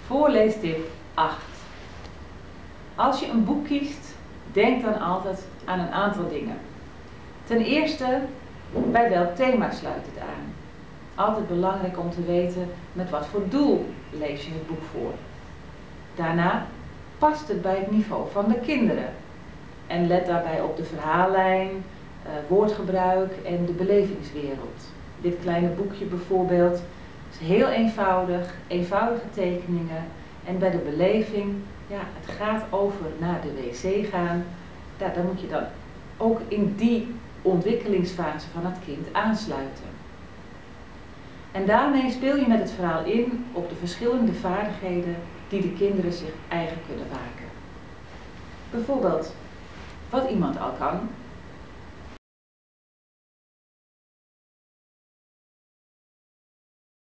Voorleestip 8. Als je een boek kiest, denk dan altijd aan een aantal dingen. Ten eerste, bij welk thema sluit het aan? Altijd belangrijk om te weten met wat voor doel lees je het boek voor. Daarna, past het bij het niveau van de kinderen? En let daarbij op de verhaallijn, woordgebruik en de belevingswereld. Dit kleine boekje bijvoorbeeld is heel eenvoudig, eenvoudige tekeningen. En bij de beleving, ja, het gaat over naar de wc gaan. Daar moet je dan ook in die ontwikkelingsfase van het kind aansluiten. En daarmee speel je met het verhaal in op de verschillende vaardigheden die de kinderen zich eigen kunnen maken. Bijvoorbeeld wat iemand al kan,